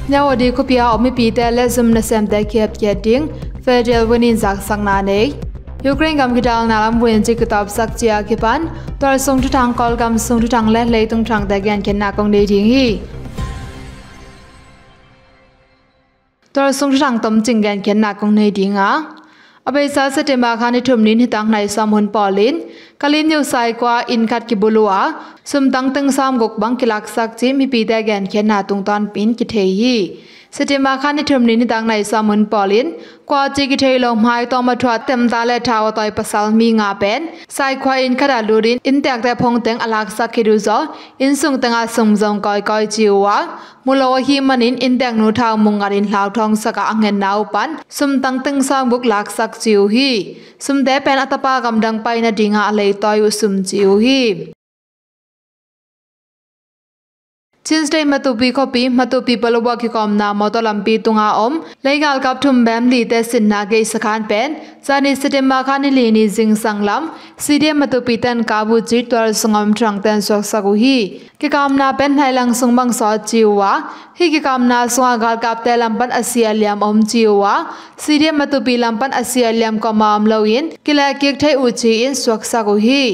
เยาวดีคุปยาอไม่ปีแต่และซุมนเซมแต่เคียบเกียดิงเฟเดลวันินจากสังนาเนยยูเครนกำกิดาลนาลำเวนจิกตอบสักเจียกิปันตัวส่งทุทางกอลกำส่งทุทางและเลยตุงทางแต่แกนเข็นนากงเดทิงฮีตัวส่งทุทางต้มจิงแกนเข็นนากงเนดิงอ่ะอเบซ่าเซตมาคานิทุมนินหิตังในสามหุนปอลินกาลินยูไซกว่าอินคัดกิบุลัวซุมตังตึงสามกกบังกิลักสักจีมีปีแต่แกนเข็นนาตุงตอนปินกิเทฮีเสติมาคันในทุมนินดังในสามุนปอลินกว่าจิกิเทลงหายต่อมาถวัดเต็มตาและทาวต่อยปัสสาวมีงาเป็นไซควาอินขดาลูรินอินแตกแต่พงเต็งอลักสักคิดูซออินสุงเต็งอาสมจงก้อยจิวะมุลวหิมันินอินแตกนูทาวมุงอารินลาวทองสกะอังเงินนาวปันสุมตังตึงสามบุกลักสักจิวฮีสุมเดเป็นอัตปากำดังไปนาดิงาเลยต่อยอุสุมจิวฮีชินสเตย์มาตุปีคอปีมาตุปีปลวกิคอมนามอตลัมปีตุงอาอมเลยกาลกับทุมแบมลีเตสินนาเกสขานเป็นจานิสเตมาคานิลีนิจิงสังลัมซีเดียมาตุปีตันกาบูจิตตัวสงอมทรังเตนสวกสกุฮีกิคอมนาเป็นไฮลังสงบังสอจิวะฮิกิคอมนาสงากาลกับเตลัมปันอาเซียเลียมอมจิวะซีเดียมาตุปีลัมปันอาเซียเลียมกอมามลาวินกิเลกิกเทอุจิอินสวกสกุฮี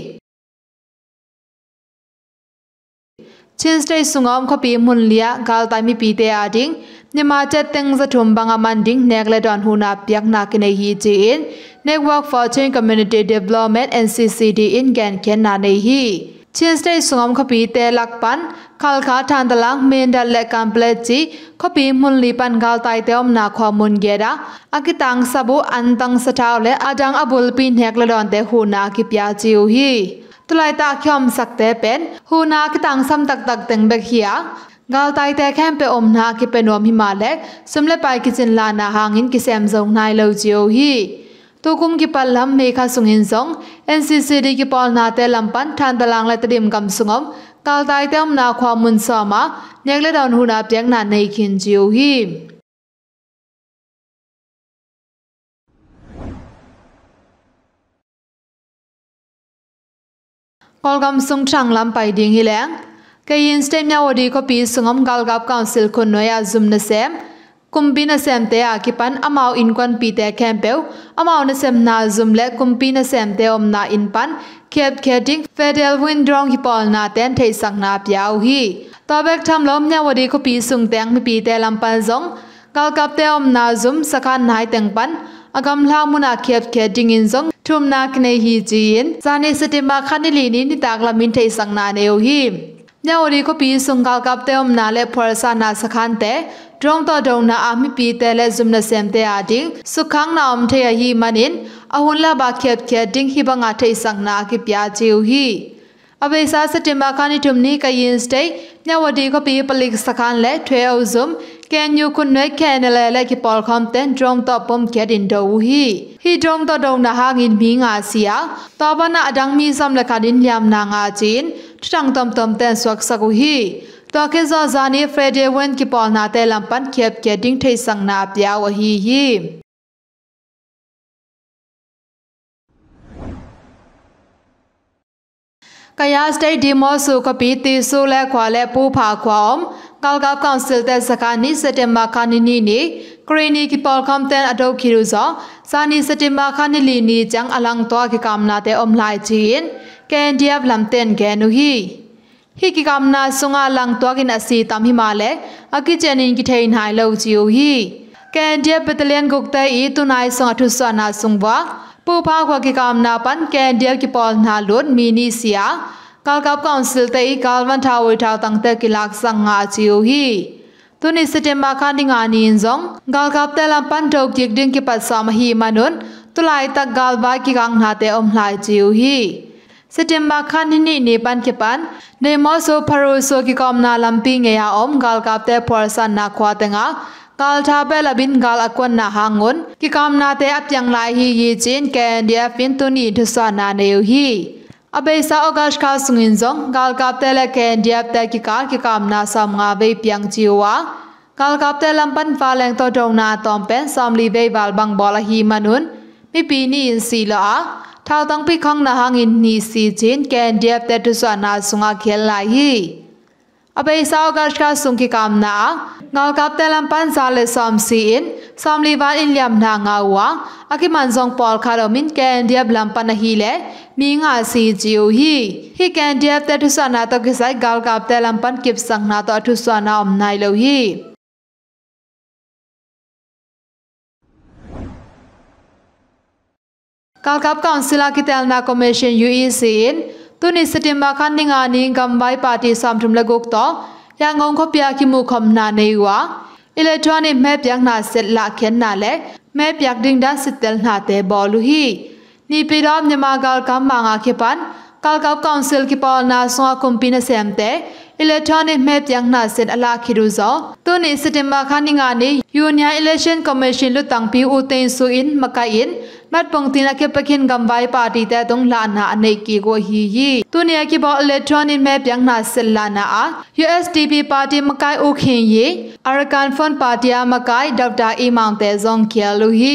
ชินสเตย์สุงอมขบีมุนเลียกาลตามีปีเตอาดิงนิมาเจติงจะทุ่มบังอามันดิงเนกเลดอนฮูนาเปียกนากินฮีจีอิน Network for Change Community Development NCCD in แกนเขียนนาในฮีชินสเตย์สุงอมขบีเตลักปันคาลคาทานตลังเมนดัลและกัมเพลจีขบีมุนลีปันกาลไตเตอมนาความมุนเกดาอากิตังสบูอันตังสตาวและอาดังอบุลปีนเนกเลดอนเตฮูนากิปยาจิวฮีตุลายตาขยมสักเตเป็นหูนาคิตังซัมตักตักเต็งเบกเฮียกาลไตเตแคมเปอมนาคิเป็นวมหิมาเล็กสมเลไปกิจินลานาหางินกิเซมซงนายเลวจิโอฮีตุกุมกิปัลลัมเมฆาสุงินซง NCCD กิปอลนาเตลัมปันทันตลังและตดิมกำสุงมกาลไตเตอมนาความมุนสามาเนกเลดอนหูนาเปียงนาในคินจิโอฮีกอลกำสุงช่างลำไปดิ่งฮิแลงเกยินสเตมยาวดีก็ปีสุงอมกาลกับคาวซิลคนน้อยอาซุมนเซมคุมปีนเซมเตอาคิปันอมาวอินควันปีเตแคมเปลอมาวนเซมนาซุมเล็คุมปีนเซมเตอมนาอินปันเคียบเคียดิงเฟเดลวินดรองฮิปอลนาเตนเทสังนาเปียวฮีต่อเบกทำล้มยาวดีก็ปีสุงแตงมีปีเตลำปันซงกาลกับเตอมนาซุมสักานหายแตงปันอากำลามุนาเคียบเคียดิงอินซงทุมนาคเนฮีจีนจานิสติมาคันลีนินิตากลามินเทสังนาเนวฮีเนวดีก็ปีสุงกาลกับเตอมนาเลพอร์ซานาสขันเตดรงต่อดงนาอามิปีเตเลซุมนาเซมเตอาดิงสุขังนาอมเทยฮีมันินอาหุนลาบาเคียบเคียดิงฮิบังอาเทสังนาคิปยาจิวฮีอเบซ่าสติมาคันิทุมนี้กยินสเตเนวดีก็ปีปลิกสขันและเทอซุมแกนยูคุณเนแคนเลและกิปอลคอมเตนดรงต่อปมเคียดินโดฮีดรงต่อดงนาหางินมีงาเสียต่อบันอดังมีซัมเลคาดินยามนางอาจีนทุงตอมเตนสวกสกุฮีตัวเคซาจานีเฟรเดเวนกิปอลนาเตลัมปันเคียบเคียดิ้งเทสังนาเปียวฮีกายาสเตย์ดีมอสุกปีติสุเลควาเลปูผาควาอมกาลกับคาวซิลเตสกานิเซเตมาคานินีนีกรีนีกิปอลคอมเตนอดอคิรุซอซานิเซเตมาคานิลีนีจังอลังตัวกิกามนาเตอมไลจีนแกนเดียบลำเตนแกนุฮีฮิกิกามนาสุงาลังตัวกินอสีตามหิมาเลอากิเจนินกิเทนไฮโลจิโอฮีแกนเดียบเปตเลียนกุกเตอีตุนายสุงอทุสานาสุงวะปูพากว่ากิกามนาปันแกนเดียบกิปอลนาลุดมีนิเซียกาลกับคาวซิลเตอีกาลวันทาวทาวตั้งเตกิลักสังงาจิโอฮีตุนิสเตมาคันดิงานินซงกาลกับเตลัมปันโตกิกดิงกิปัสสามฮีมานุนตุลายตักกาลบากิกังนาเตอมไลจิโอฮีเซติมบาคันนี่เนปันเกปันเนมอโซพารุโซกิคอมนาลัมปิงเงียอมกาลกับเตพอร์สันนาควาเตงากาลทาเปลบินกาลอควันนาหางุนกิคอมนาเตอับยังไลฮียีจินแกนเดียฟินตุนีทุสานาเนวฮีอเบซ่าอากาศข้าสุงินซงกาลกับเตเลแกนเดียบเตกิกากิคอมนาสามงาเวเปียงจิวากาลกับเตลัมปันฟาแรงตัวดงนาตอมเป็นสามลีเวบาลบังบอลฮีมานุนมีปีนี้อินซีละท้าวตั้งปีข้องนาหางอินนีซีจินแกนเดียบเตตุสานาสุงาเขียนลายฮี อ Abai sao garshka sungki kamna ngal kap telam pan zale som siin som liwan in liam na ngawa akiman zong pol kharomin ken diab lampan hi le mi nga si jiu hi ken diab te thusana to kisai gal kap telam pan kip sang na to thusana om nai lo hi gal kap council ki telna commission UEC in tuni September khan ninga ni gambai party samthum lagok to yangong khopya ki mu khom na neiwa electronic map yang na set la khen na le map yak ding da sitel na te bolu hi ni piram nyama gal kam manga khipan kalkap council ki pol na so kompina semte electronic map yang na set ala khiru zo tuni September khan ninga ni union election commission lu tangpi u tein su in makain mat pongtina ke pakhin gambai party ta tong la na anei ki go hi yi tunia ki bo electronic map yang na sella na a USDP party makai u khin yi Arakan Front party a makai Dr. Imam te zong khia lu hi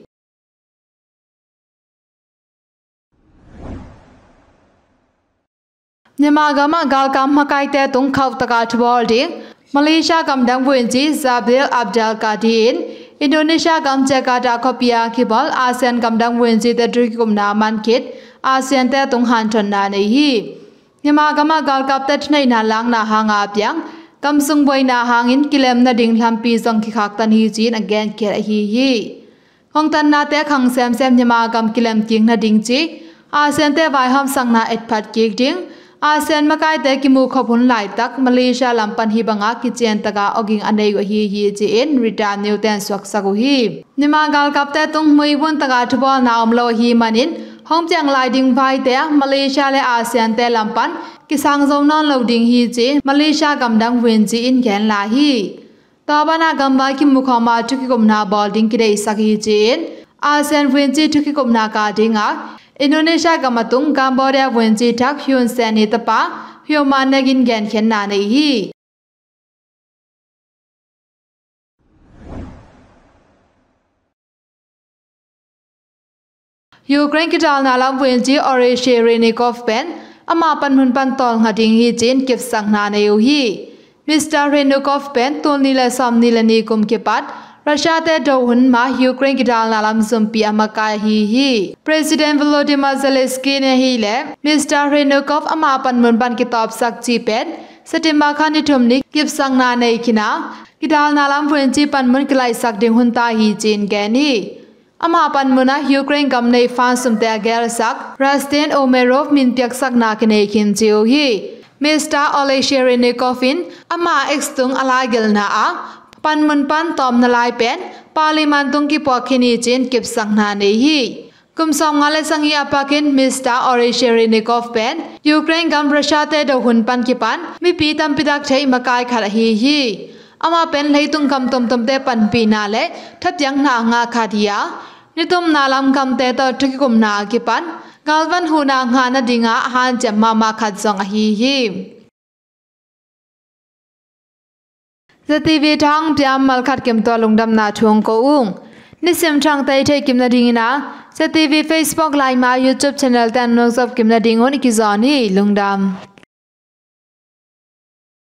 Nyama gama gal kam makai te tong khau taka thbol ding Malaysia kam dang wen ji Zabil Abdul Qadir Indonesia kam Jakarta kopia kibol ASEAN kam dang wen ji te dri kum na man kit ASEAN te tung han thon na nei hi Nyama gama gal kap te thnai na lang na hanga pyang kam sung boi na hangin kilem na ding lampi zong ki khak tan hi jin again ker hi hi hong tan na te khang sem nyama kam kilem king na ding chi ASEAN te vai ham sang na et phat ki ding ASEAN makai te ki mu khopun lai tak Malaysia lampan hi banga ki chen taka oging anei go hi ji in return new ten swak sagu hi nima gal kap te tung mui bun taka thbol na omlo hi manin hong chang lai ding vai te Malaysia le ASEAN te lampan ki sang zong non lo ding hi ji Malaysia kam dang wen ji in gen la hi tabana gamba ki mu khoma thuki komna bolding ki dei sakhi ji in ASEAN wen ji thuki komna ka dinga Indonesia kamatung Cambodia wenji thak hyun sen ni tapa human nagin gen khen na nei hi Ukraine ki dal na lam wenji Oreshe Renikov pen ama pan mun pan tol ngading hi jin kip sang na nei hi Mr Renikov pen ton ni la som ni la ni kum ke pat Russia te do hun ma Ukraine ki dal na lam zumpi amaka hi President Volodymyr Zelensky ne hi le Mr Renikov ama pan mun ban ki top sak chi pen September khan ni thum ni kip sang na nei kina ki dal na lam wen chi pan mun klai sak ding hun ta hi chin ge ni ama pan muna Ukraine gam nei fa sum te ger sak Rustin Omerov min pyak sak na ki nei kin chiu hi Mr Oleksiy Renikov in ama extung alagel na a pan mun pan tom na lai pen parliament tung ki pokhini chen kip sang na nei hi kum song ngale sangi apakin Mr Oleksiy Renikov pen Ukraine gam Russia te do hun pan ki pan mi pi tam pidak thei makai khala hi ama pen leitung kam tom te pan pi na le thap yang na nga khadia nitum na lam kam te to thuki kum na ki pan galwan hu na nga na dinga han jam mama khat zong hi ZTV thang piam mal khat kem to lungdam na thung ko ung nisim thang tai thei kim na dingina ZTV Facebook live ma YouTube channel tan nok sop kim na dingon ki zoni lungdam